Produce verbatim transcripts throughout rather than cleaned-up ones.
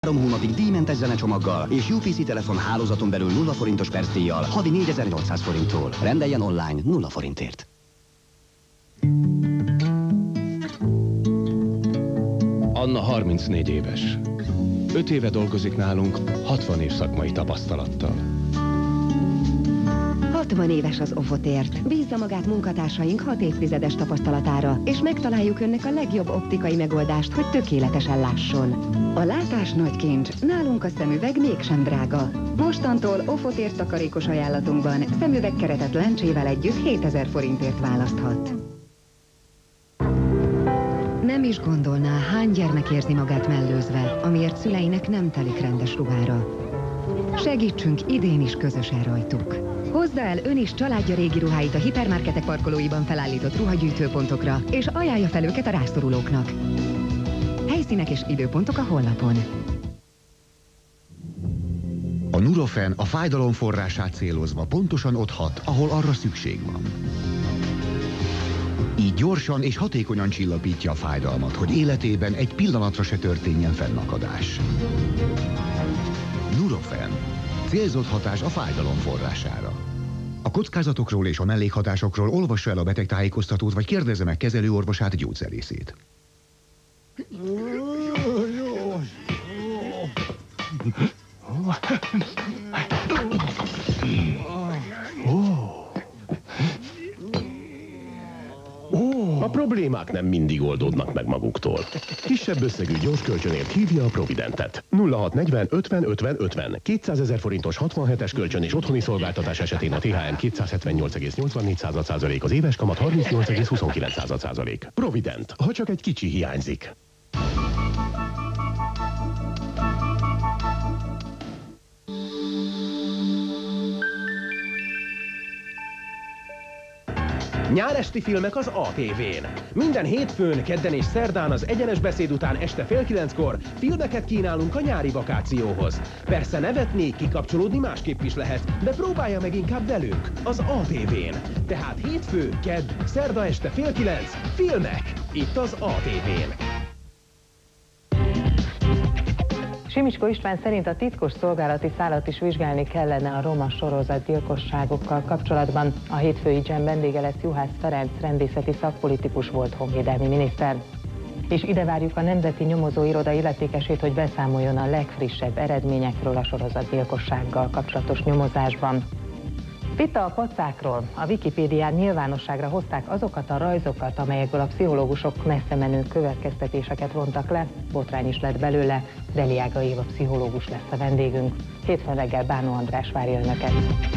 Három hónapig díjmentes zenecsomaggal és u pé cé telefon hálózaton belül nulla forintos percdíjjal havi négyezer-nyolcszáz forinttól. Rendeljen online nulla forintért. Anna harmincnégy éves. öt éve dolgozik nálunk, hatvan év szakmai tapasztalattal. hatvan éves az Ofotért. Bízza magát munkatársaink hat évtizedes tapasztalatára, és megtaláljuk önnek a legjobb optikai megoldást, hogy tökéletesen lásson. A látás nagy kincs, nálunk a szemüveg mégsem drága. Mostantól Ofotért takarékos ajánlatunkban szemüvegkeretet lencsével együtt hétezer forintért választhat. Nem is gondolná, hány gyermek érzi magát mellőzve, amiért szüleinek nem telik rendes ruhára. Segítsünk idén is közösen rajtuk. Hozza el ön is családja régi ruháit a hipermarketek parkolóiban felállított ruhagyűjtőpontokra, és ajánlja fel őket a rászorulóknak. Helyszínek és időpontok a honlapon. A Nurofen a fájdalom forrását célozva pontosan ott hat, ahol arra szükség van. Így gyorsan és hatékonyan csillapítja a fájdalmat, hogy életében egy pillanatra se történjen fennakadás. Nurofen. Célzott hatás a fájdalom forrására. A kockázatokról és a mellékhatásokról olvassa el a betegtájékoztatót, vagy kérdezze meg kezelőorvosát, gyógyszerészét. A problémák nem mindig oldódnak meg maguktól. Kisebb összegű gyors kölcsönért hívja a Providentet. nulla hat negyven ötven ötven ötven. kétszázezer forintos hatvanhetes kölcsön és otthoni szolgáltatás esetén a té há em kétszázhetvennyolc egész nyolcvannégy százalék, az éves kamat harmincnyolc egész huszonkilenc százalék. Provident, ha csak egy kicsi hiányzik. Nyáresti filmek az á té vén. Minden hétfőn, kedden és szerdán az egyenes beszéd után este fél kilenckor filmeket kínálunk a nyári vakációhoz. Persze nevetni, kikapcsolódni másképp is lehet, de próbálja meg inkább velünk, az á té vén. Tehát hétfő, kedd, szerda este fél kilenc, filmek, itt az á té vén. Simicskó István szerint a titkos szolgálati szálat is vizsgálni kellene a roma sorozat gyilkosságokkal kapcsolatban. A hétfői dzsem vendége lesz Juhász Ferenc, rendészeti szakpolitikus, volt honvédelmi miniszter. És ide várjuk a Nemzeti Nyomozóiroda illetékesét, hogy beszámoljon a legfrissebb eredményekről a sorozatgyilkossággal kapcsolatos nyomozásban. Vita a pacákról. A Wikipédián nyilvánosságra hozták azokat a rajzokat, amelyekből a pszichológusok messze menő következtetéseket vontak le. Botrány is lett belőle. Deliága Éva pszichológus lesz a vendégünk. Hétfőn reggel Bánó András várja önöket.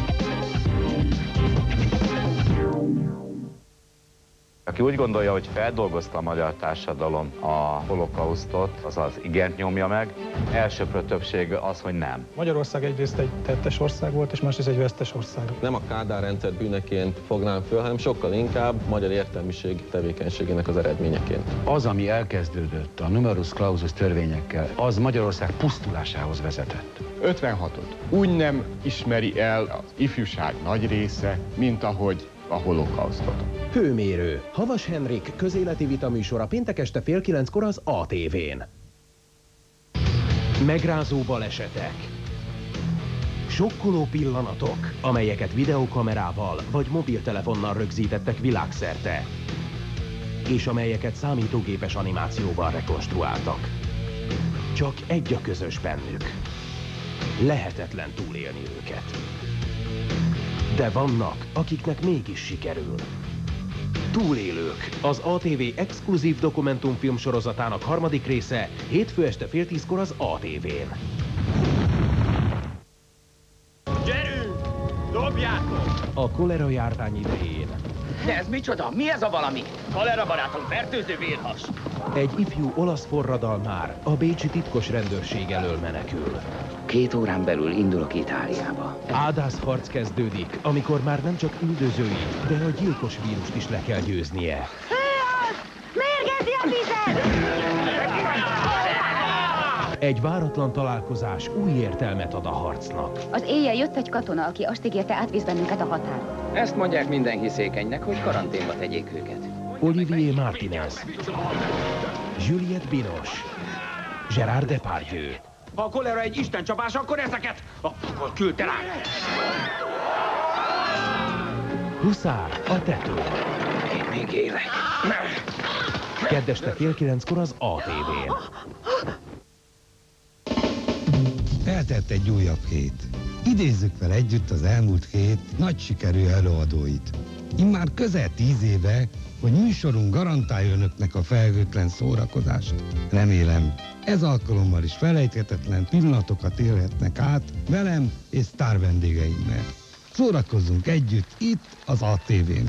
Aki úgy gondolja, hogy feldolgozta a magyar társadalom a holokausztot, azaz igent nyomja meg. Elsőprő többség az, hogy nem. Magyarország egyrészt egy tettes ország volt, és másrészt egy vesztes ország. Nem a Kádár rendszer bűneként fognám föl, hanem sokkal inkább magyar értelmiség tevékenységének az eredményeként. Az, ami elkezdődött a numerus clausus törvényekkel, az Magyarország pusztulásához vezetett. ötvenhatot úgy nem ismeri el az ifjúság nagy része, mint ahogy a holokausztot. Hőmérő. Havas Henrik közéleti vitaműsora péntek este fél kilenckor az á té vén. Megrázó balesetek. Sokkoló pillanatok, amelyeket videókamerával vagy mobiltelefonnal rögzítettek világszerte, és amelyeket számítógépes animációval rekonstruáltak. Csak egy a közös bennük. Lehetetlen túlélni őket. De vannak, akiknek mégis sikerül. Túlélők, az á té vé exkluzív dokumentumfilm sorozatának harmadik része, hétfő este fél tízkor az á té vén. Gyerünk! Dobjátok! A kolera járvány idején. De ez micsoda? Mi ez a valami? Kolera barátom, fertőző vérhas. Egy ifjú olasz forradalmár a bécsi titkos rendőrség elől menekül. Két órán belül indulok Itáliába. Ádászharc kezdődik, amikor már nem csak üldözői, de a gyilkos vírust is le kell győznie. Mérgezi a vizet! Egy váratlan találkozás új értelmet ad a harcnak. Az éjjel jött egy katona, aki azt ígérte, átvisz bennünket a határon. Ezt mondják minden hiszékenynek, hogy karanténba tegyék őket. Olivier Martinez, Juliette Binoche, Gérard Depardieu. Ha a kolera egy istencsapás, akkor ezeket a pokol küldte rá. Huszár a tető. Én még élek. Kedd este fél kilenckor az á té vén. Eltelt egy újabb hét. Idézzük fel együtt az elmúlt hét nagy sikerű előadóit. Immár közel tíz éve, hogy műsorunk garantálja önöknek a felhőtlen szórakozást. Remélem, ez alkalommal is felejthetetlen pillanatokat élhetnek át velem és sztár vendégeimmel. Szórakozzunk együtt itt az á té vén.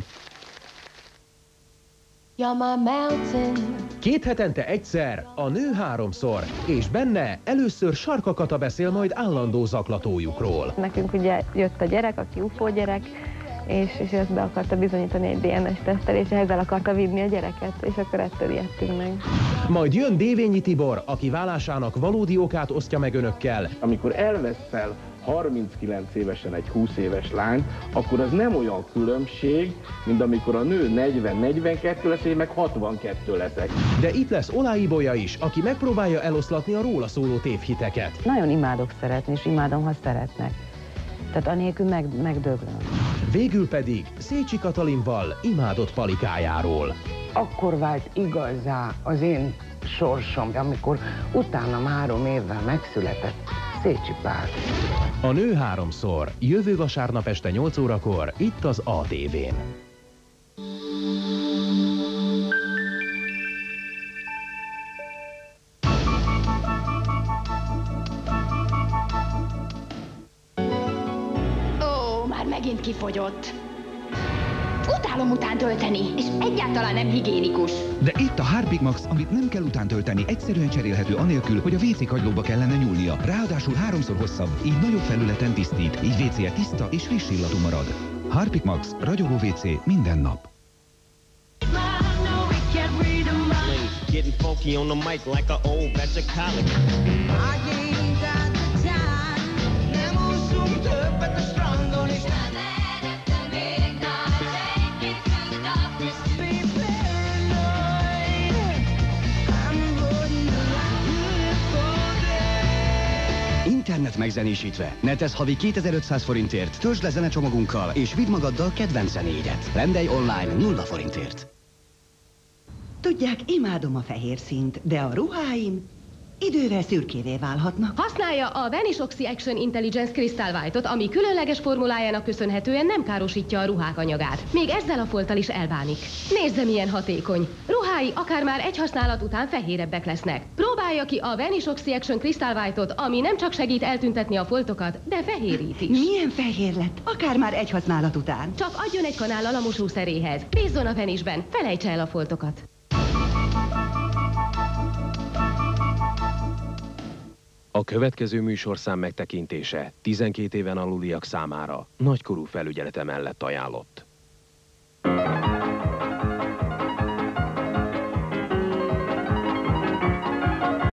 Két hetente egyszer, a Nő háromszor, és benne először Sarka Kata beszél majd állandó zaklatójukról. Nekünk ugye jött a gyerek, aki ufó gyerek, és, és ezt be akarta bizonyítani egy dé en es tesztel, és ehhez el akarta vinni a gyereket, és akkor ettől ijedtünk meg. Majd jön Dévényi Tibor, aki válásának valódi okát osztja meg önökkel. Amikor elveszel harminckilenc évesen egy húsz éves lányt, akkor az nem olyan különbség, mint amikor a nő negyven negyvenkettő lesz, én meg hatvankettő leszek. De itt lesz Olá Ibolya is, aki megpróbálja eloszlatni a róla szóló tévhiteket. Nagyon imádok szeretni, és imádom, ha szeretnek. Tehát anélkül meg, megdöglöm. Végül pedig Szécsi Katalinval imádott palikájáról. Akkor vált igazá az én sorsom, amikor utána három évvel megszületett Szécsi Pál. A Nő háromszor, jövő vasárnap este nyolc órakor, itt az á té vén. Ó, már megint kifogyott. Utálom utántölteni, és egyáltalán nem higiénikus. De itt a Harpic Max, amit nem kell utántölteni, egyszerűen cserélhető anélkül, hogy a vé cé kagylóba kellene nyúlnia. Ráadásul háromszor hosszabb, így nagyobb felületen tisztít, így vé cé-je tiszta és friss illatú marad. Harpic Max, ragyogó vé cé minden nap. Getting funky on the mic like an old batch of college. I ain't got the time. Nem úszunk többet a strandon is. Internet megzenésítve. Netez havi kétezer-ötszáz forintért, töltsd le zenecsomagunkkal, és vidd magaddal kedvenc zenéidet. Rendelj online nulla forintért. Tudják, imádom a fehér színt, de a ruháim idővel szürkévé válhatnak. Használja a Vanish Oxy Action Intelligence Crystal White-ot, ami különleges formulájának köszönhetően nem károsítja a ruhák anyagát. Még ezzel a folttal is elbánik. Nézze, milyen hatékony. Ruhái akár már egy használat után fehérebbek lesznek. Próbálja ki a Vanish Oxy Action Crystal White-ot, ami nem csak segít eltüntetni a foltokat, de fehérít is. Milyen fehér lett, akár már egy használat után. Csak adjon egy kanállal a mosószeréhez. Bízzon a Vanishben, felejtse el a foltokat. A következő műsorszám megtekintése tizenkét éven aluliak számára nagykorú felügyelete mellett ajánlott.